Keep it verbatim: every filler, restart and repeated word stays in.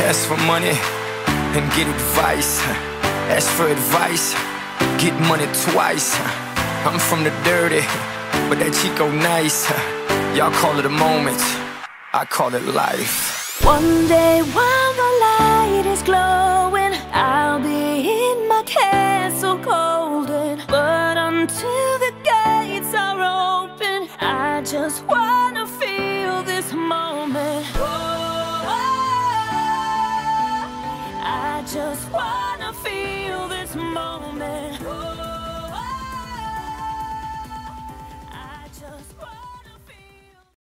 Ask for money and get advice. Ask for advice, get money twice. I'm from the dirty, but that Chico nice. Y'all call it a moment, I call it life. One day while the light is glowing, I'll be in my castle golden. But until the gates are open, I just wanna feel this moment. Oh, I just wanna